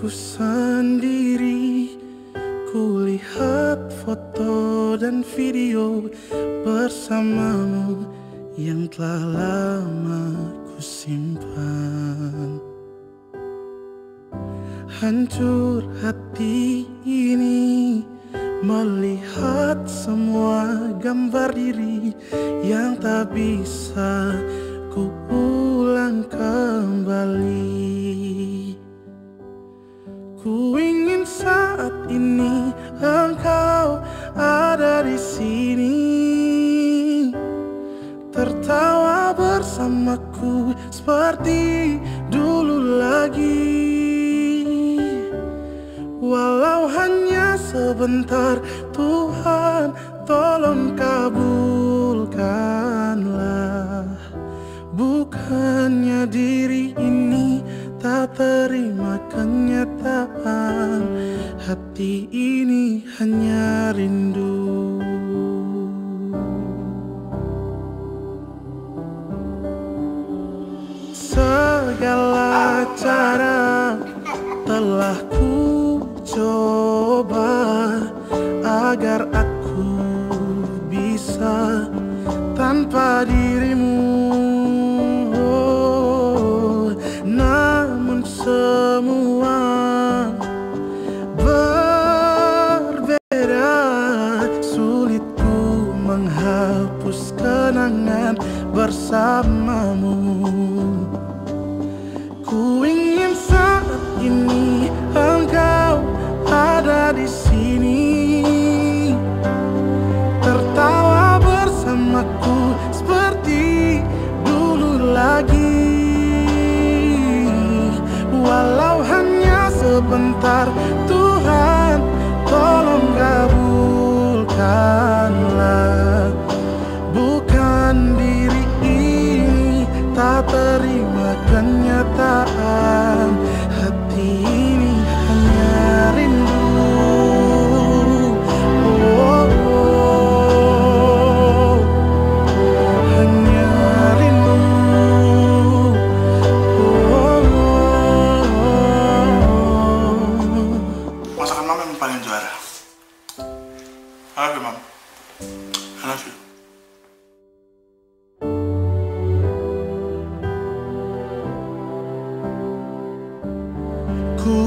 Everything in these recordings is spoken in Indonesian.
sendiri, kulihat foto dan video bersamamu yang telah lama kusimpan. Hancur hati ini melihat semua gambar diri yang tak bisa ku ulang kembali. Ku ingin saat ini engkau ada di sini, tertawa bersamaku seperti dulu lagi. Walau hanya sebentar, Tuhan tolong kabulkanlah. Bukannya diri ini tak terima kenyataan, hati ini hanya rindu. Segala cara telah ku coba agar aku bisa tanpa dirimu, namun semua berbeda. Sulit ku menghapus kenangan bersamamu. Ku ingin saat ini engkau ada di sini, tertawa bersamaku seperti dulu lagi. Walau hanya sebentar, Tuhan tolong kabulkanlah. Bukan diri ini tak terima kenyataan, hati ini hanya rindu. Hanya rindu. Masakan mama yang paling juara. I love you, mom. I love you. Ku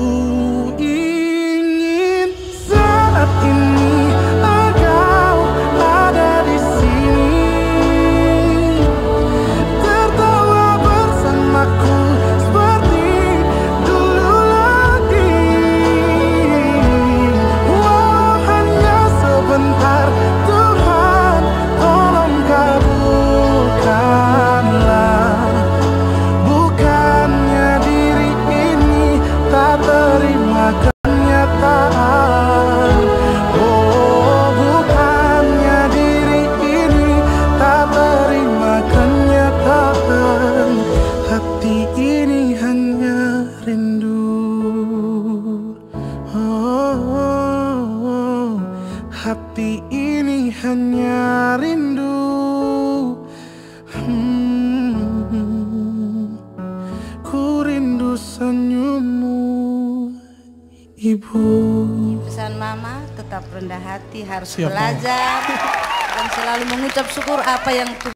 ingin saat ini engkau ada di sini, tertawa bersamaku seperti dulu lagi. Walau hanya sebentar, Tuhan tolong kabulkanlah. Bukannya diri ini tak terima kenyataan, oh bukannya diri ini tak terima kenyataan, hati ini hanya rindu. Oh, hati ini hanya rindu. Ku rindu senyummu, Ibu. Pesan Mama, tetap rendah hati, harus Siap, belajar dan selalu mengucap syukur apa yang